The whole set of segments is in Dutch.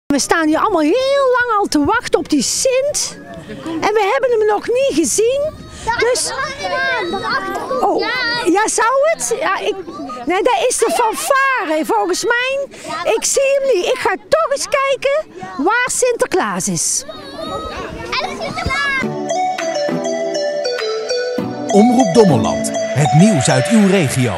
We staan hier allemaal heel lang al te wachten op die Sint. En we hebben hem nog niet gezien. Dus... Oh, ja, zou het? Ja, nee, dat is de fanfare. Volgens mij, ik zie hem niet. Ik ga toch eens kijken waar Sinterklaas is. Omroep Dommeland. Het nieuws uit uw regio.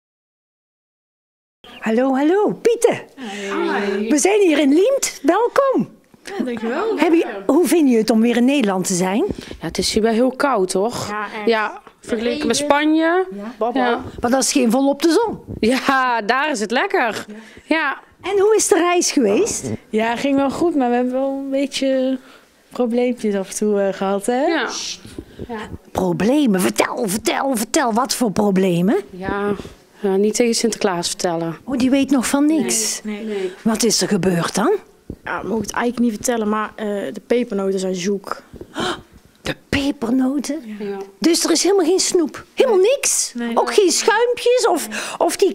Hallo, hallo, Pieter. Hey. We zijn hier in Liemt. Welkom. Ja, dankjewel. Hoe vind je het om weer in Nederland te zijn? Ja, het is hier wel heel koud, toch? Ja, vergeleken met Spanje. Ja. Maar dat is geen volop de zon. Ja, daar is het lekker. Ja. En hoe is de reis geweest? Ja, ging wel goed, maar we hebben wel een beetje probleempjes af en toe gehad, hè? Ja. Problemen? Vertel. Wat voor problemen? Ja, niet tegen Sinterklaas vertellen. Oh, die weet nog van niks. Nee. Wat is er gebeurd dan? Ja, we mogen het eigenlijk niet vertellen, maar de pepernoten zijn zoek. De pepernoten? Ja. Dus er is helemaal geen snoep? Helemaal niks? Nee. Ook geen schuimpjes of die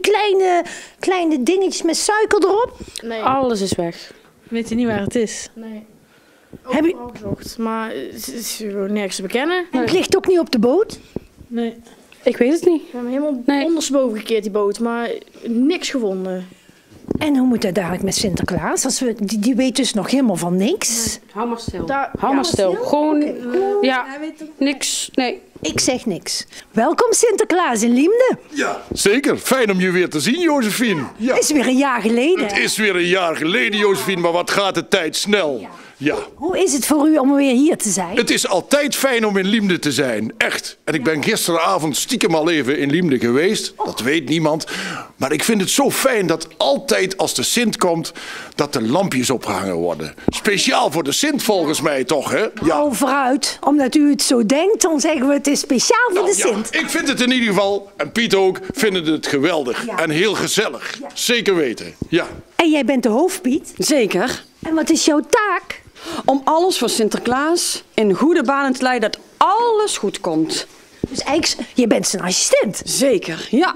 kleine dingetjes met suiker erop? Nee. Alles is weg. Weet je niet waar het is? Nee. Heb je... Al gezocht, maar het is gewoon nergens te bekennen. En het ligt ook niet op de boot? Nee. Ik weet het niet. We hebben helemaal ondersteboven gekeerd die boot, maar niks gevonden. En hoe moet dat dadelijk met Sinterklaas? Die weet dus nog helemaal van niks. Hou maar stil. Hou maar stil. Gewoon, ja, Hij weet het. niks. Nee. Ik zeg niks. Welkom Sinterklaas in Liemde. Ja, zeker. Fijn om je weer te zien, Josephine. Ja. Het is weer een jaar geleden. Het is weer een jaar geleden, Josephine, maar wat gaat de tijd snel. Ja. Hoe is het voor u om weer hier te zijn? Het is altijd fijn om in Liemde te zijn, echt. En ik ben gisteravond stiekem al even in Liemde geweest. Dat weet niemand. Maar ik vind het zo fijn dat altijd als de Sint komt, dat de lampjes opgehangen worden. Speciaal voor de Sint volgens mij toch, hè? Ja. Oh, vooruit. Omdat u het zo denkt, dan zeggen we het is speciaal voor de Sint. Ik vind het in ieder geval, en Piet ook, vinden het geweldig. En heel gezellig. Zeker weten, ja. En jij bent de hoofdpiet. Zeker. En wat is jouw taak? Om alles voor Sinterklaas in goede banen te leiden dat alles goed komt. Dus eigenlijk, je bent zijn assistent. Zeker, ja.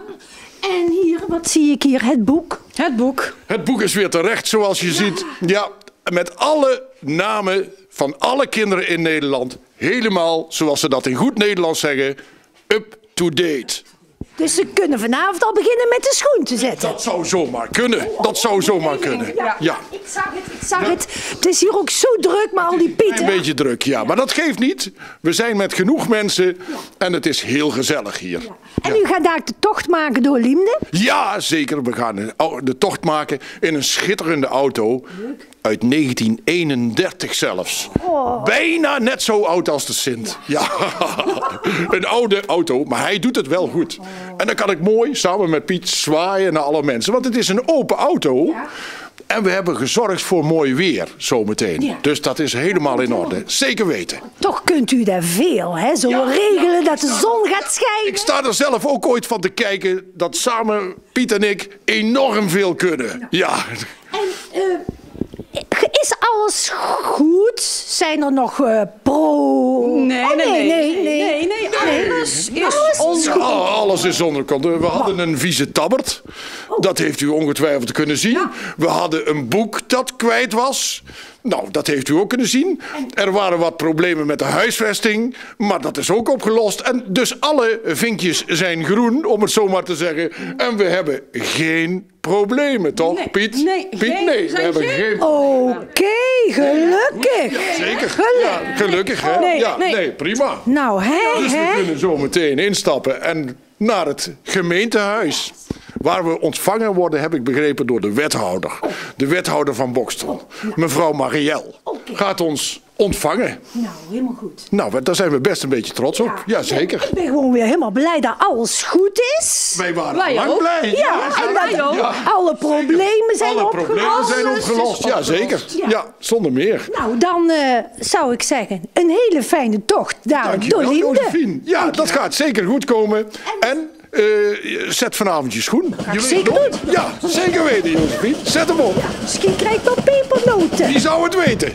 En hier, wat zie ik hier? Het boek. Het boek. Het boek is weer terecht, zoals je ziet. Ja, met alle namen van alle kinderen in Nederland. Helemaal, zoals ze dat in goed Nederlands zeggen, up to date. Dus ze kunnen vanavond al beginnen met de schoen te zetten. Dat zou zomaar kunnen. Dat zou zomaar kunnen. Ja. Ik zag het. Het is hier ook zo druk, maar al die pieten. Een beetje druk, ja. Maar dat geeft niet. We zijn met genoeg mensen en het is heel gezellig hier. En u gaat daar de tocht maken door Liemde? Ja, zeker. We gaan de tocht maken in een schitterende auto. Uit 1931 zelfs. Bijna net zo oud als de Sint. Ja, een oude auto, maar hij doet het wel goed. En dan kan ik mooi samen met Piet zwaaien naar alle mensen. Want het is een open auto. En we hebben gezorgd voor mooi weer zometeen. Ja. Dus dat is helemaal in orde. Zeker weten. Toch kunt u daar veel, hè? Zo regelen dat de zon gaat schijnen. Ik sta er zelf ook ooit van te kijken dat samen Piet en ik enorm veel kunnen. Ja. En is alles goed? Zijn er nog Nee. Alles is onder controle. We hadden een vieze tabbert. Dat heeft u ongetwijfeld kunnen zien. We hadden een boek dat kwijt was. Nou, dat heeft u ook kunnen zien. Er waren wat problemen met de huisvesting. Maar dat is ook opgelost. En dus alle vinkjes zijn groen, om het zo maar te zeggen. En we hebben geen problemen, toch, Nee. Piet? Nee, Piet, geen- nee, we zijn hebben geen- geen... Oké, gelukkig. Zeker. Ja, gelukkig, hè? Nee, prima. Nou, Dus we kunnen zo meteen instappen en naar het gemeentehuis. Waar we ontvangen worden, heb ik begrepen, door de wethouder. De wethouder van Bokstel. Mevrouw Marielle. Gaat ons ontvangen. Nou, helemaal goed. Nou, daar zijn we best een beetje trots op. Ja, zeker. Ik ben gewoon weer helemaal blij dat alles goed is. Wij waren lang blij. Ja, en dat alle problemen zijn Alle opgelost. problemen zijn opgelost. Ja, zeker. Ja, zonder meer. Nou, dan zou ik zeggen, een hele fijne tocht daar door Dankjewel, Liemde. Josephine. Ja, dat gaat zeker goed komen. En zet vanavond je schoen. Je weet zeker nooit. Ja, zeker weten, Josephine. Zet hem op. Misschien krijg ik wel pepernoten. Wie zou het weten?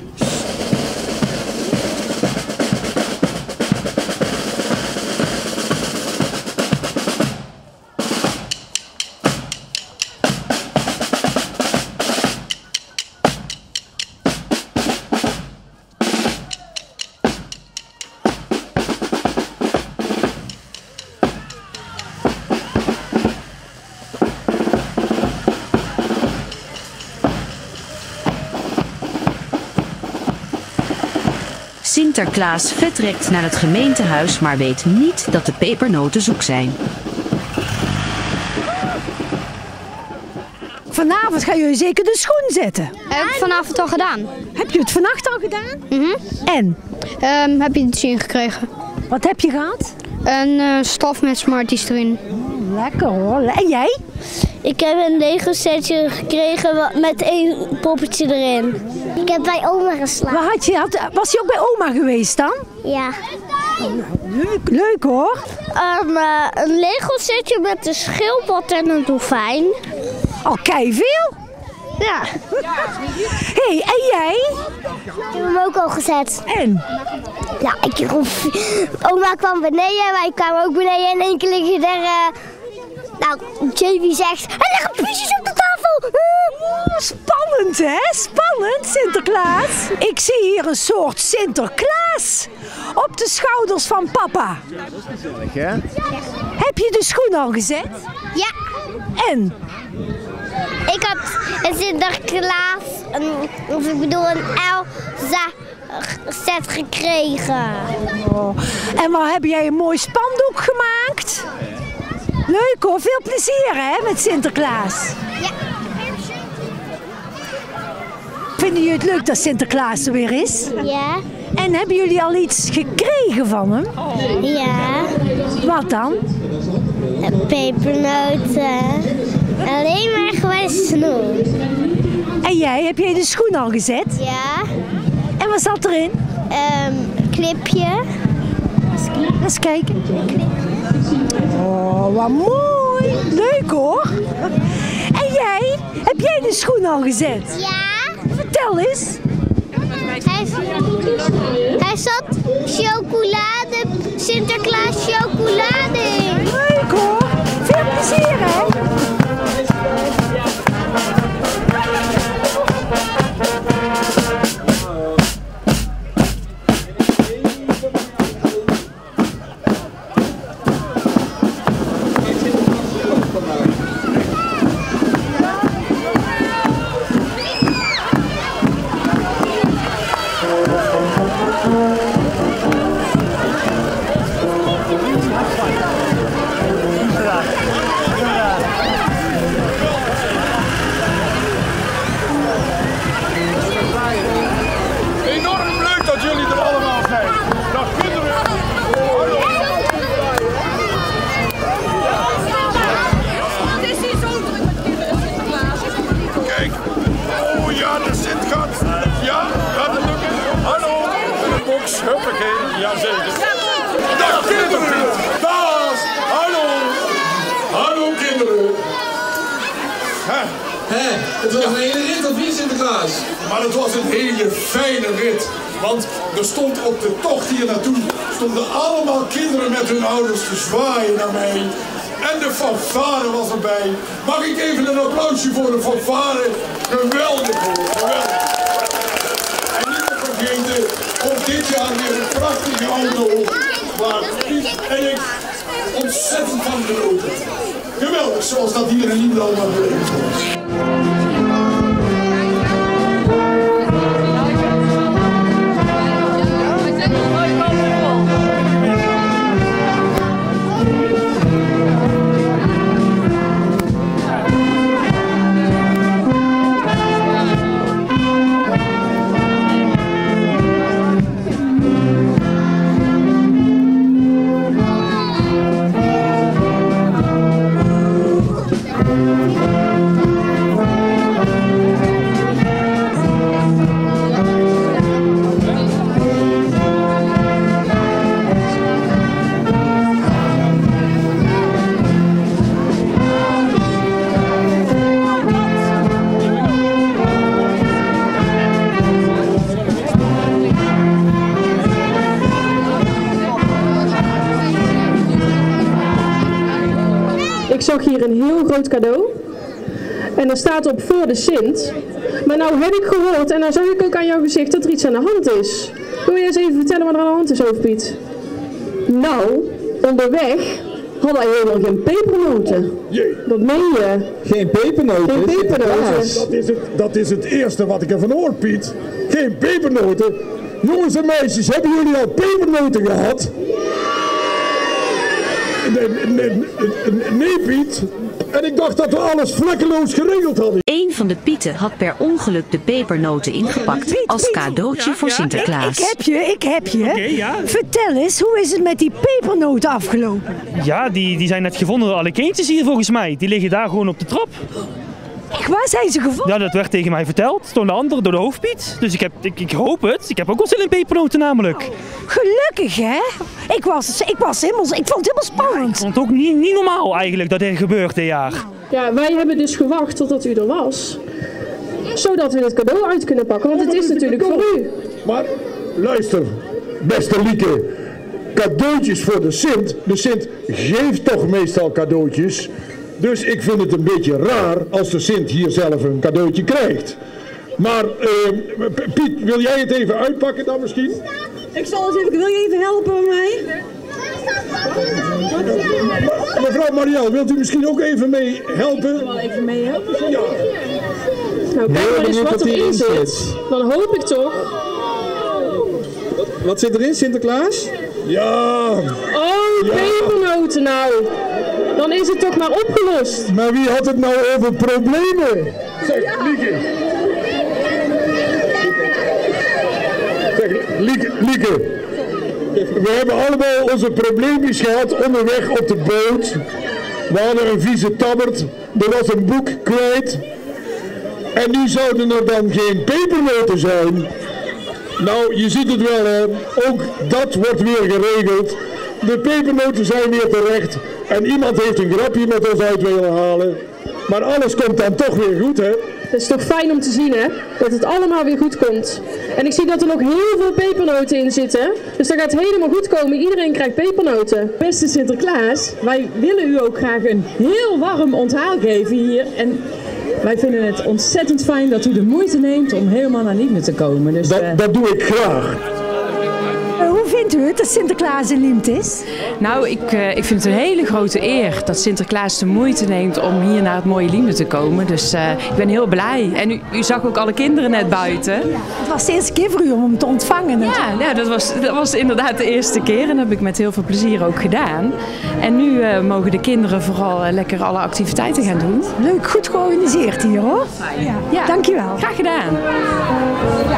Sinterklaas vertrekt naar het gemeentehuis, maar weet niet dat de pepernoten zoek zijn. Vanavond gaan jullie zeker de schoen zetten. Heb ik vanavond al gedaan. Heb je het vannacht al gedaan? En? Heb je het zien gekregen? Wat heb je gehad? Een stof met Smarties erin. Lekker hoor. En jij? Ik heb een Lego setje gekregen met 1 poppetje erin. Ik heb bij oma geslapen. Was je ook bij oma geweest dan? Ja. Leuk hoor. Een Lego setje met een schildpad en een dolfijn. Al keiveel? Ja. Hé, en jij? Ik heb hem ook al gezet. En? Ja, oma kwam beneden, wij kwamen ook beneden en 1 keer liggen er... Jamie zegt, er liggen piesjes op de tafel. Spannend hè? Spannend, Sinterklaas. Ik zie hier een soort Sinterklaas op de schouders van papa. Dat is gezellig hè? Heb je de schoen al gezet? Ja. En? Ik had een Sinterklaas, een Elsa set gekregen. Oh. En wat heb jij een mooi spandoek gemaakt? Leuk hoor, veel plezier hè met Sinterklaas. Ja. Vinden jullie het leuk dat Sinterklaas er weer is? Ja. En hebben jullie al iets gekregen van hem? Ja. Wat dan? Pepernoten. Alleen maar gewoon snoep. En jij, heb jij de schoen al gezet? Ja. En wat zat erin? Clipje. Eens kijken. Oh, wat mooi. Leuk hoor. En jij, heb jij de schoen al gezet? Ja. Vertel eens. Hij zat chocolade, Sinterklaas chocolade in. Leuk hoor. Veel plezier hè. Huppakee, jazeker. Dag kinderen! Dag! Hallo! Hallo kinderen! Het was een hele rit of niet, Sinterklaas? Maar het was een hele fijne rit. Want er stond op de tocht hier naartoe, stonden allemaal kinderen met hun ouders te zwaaien naar mij. En de fanfare was erbij. Mag ik even een applausje voor de fanfare? Geweldig hoor, geweldig. En niet te vergeten, ook dit jaar weer een prachtige auto waar Piet en ik ontzettend van genoten. Geweldig, zoals dat hier in Liendal allemaal beleefd was. Ik zag hier een heel groot cadeau. En er staat op voor de Sint. Maar nou heb ik gehoord en nou zag ik ook aan jouw gezicht dat er iets aan de hand is. Wil je eens even vertellen wat er aan de hand is, Hoofdpiet? Nou, onderweg hadden wij helemaal geen pepernoten. Dat meen je? Geen pepernoten? Geen pepernoten. Dat is het eerste wat ik ervan hoor, Piet. Geen pepernoten. Jongens en meisjes, hebben jullie al pepernoten gehad? Nee, Piet. En ik dacht dat we alles vlekkeloos geregeld hadden. Een van de Pieten had per ongeluk de pepernoten ingepakt als cadeautje voor Sinterklaas. Ik heb je. Okay, ja. Vertel eens, hoe is het met die pepernoten afgelopen? Ja, die zijn net gevonden door alle kindjes hier volgens mij. Die liggen daar gewoon op de trap. Echt, waar zijn ze gevonden? Ja, dat werd tegen mij verteld door de andere, door de hoofdpiet. Dus ik hoop het. Ik heb ook wel zin in pepernoten namelijk. Gelukkig, hè? Ik vond het helemaal spannend. Ik vond het ook niet normaal eigenlijk dat er gebeurt dit jaar. Ja, wij hebben dus gewacht totdat u er was. Zodat we het cadeau uit kunnen pakken, want het is natuurlijk voor u. Maar luister, beste Lieke. Cadeautjes voor de Sint. De Sint geeft toch meestal cadeautjes. Dus ik vind het een beetje raar als de Sint hier zelf een cadeautje krijgt. Maar Piet, wil jij het even uitpakken dan misschien? Ik zal eens even, wil je even helpen bij mij? Mevrouw Marielle, wilt u misschien ook even mee helpen? Ik wil wel even mee helpen. Ja. Nou, kijk maar eens wat erin zit. Dan hoop ik toch. Wat zit erin, Sinterklaas? Ja. Oh, pepernoten nou. Dan is het toch maar opgelost. Maar wie had het nou over problemen? Zeg, Lieke. Zeg, Lieke. We hebben allemaal onze probleempjes gehad onderweg op de boot. We hadden een vieze tabbert. Er was een boek kwijt. En nu zouden er dan geen pepernoten zijn. Nou, je ziet het wel, hè. Ook dat wordt weer geregeld. De pepernoten zijn weer terecht. En iemand heeft een grapje met ons uit willen halen. Maar alles komt dan toch weer goed, hè? Het is toch fijn om te zien, hè? Dat het allemaal weer goed komt. En ik zie dat er nog heel veel pepernoten in zitten. Dus dat gaat helemaal goed komen. Iedereen krijgt pepernoten. Beste Sinterklaas, wij willen u ook graag een heel warm onthaal geven hier. En wij vinden het ontzettend fijn dat u de moeite neemt om helemaal naar Liemde te komen. Dus, dat doe ik graag. Hoe vindt u het dat Sinterklaas in Liemt is? Nou, ik vind het een hele grote eer dat Sinterklaas de moeite neemt om hier naar het mooie Liemde te komen. Dus ik ben heel blij. En u zag ook alle kinderen net buiten. Ja, het was de eerste keer voor u om hem te ontvangen. Ja, dat was inderdaad de eerste keer en dat heb ik met heel veel plezier ook gedaan. En nu mogen de kinderen vooral lekker alle activiteiten gaan doen. Leuk, goed georganiseerd hier hoor. Ja. Dankjewel. Graag gedaan. Ja.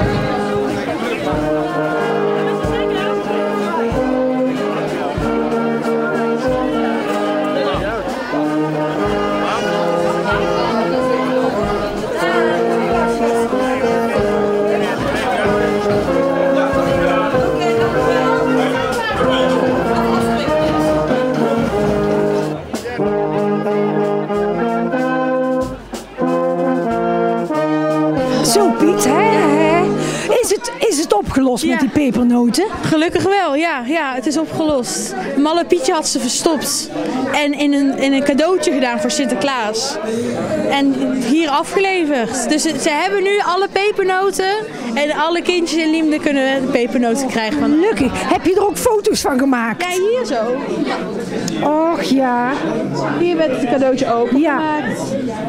Zo Piet, hè? Is het opgelost met die pepernoten? Gelukkig wel, ja, het is opgelost. Malle Pietje had ze verstopt en in een cadeautje gedaan voor Sinterklaas. En hier afgeleverd. Dus ze hebben nu alle pepernoten en alle kindjes in Liemde kunnen de pepernoten krijgen. Gelukkig. Heb je er ook foto's van gemaakt? Ja, hier zo. Och ja. Hier werd het cadeautje opengemaakt.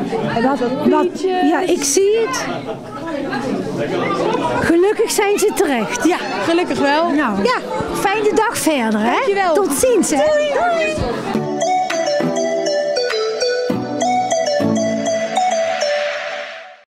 Ja, ik zie het. Gelukkig zijn ze terecht. Ja, gelukkig wel. Nou, ja, fijne dag verder, hè? Dankjewel. Tot ziens, hè? Doei.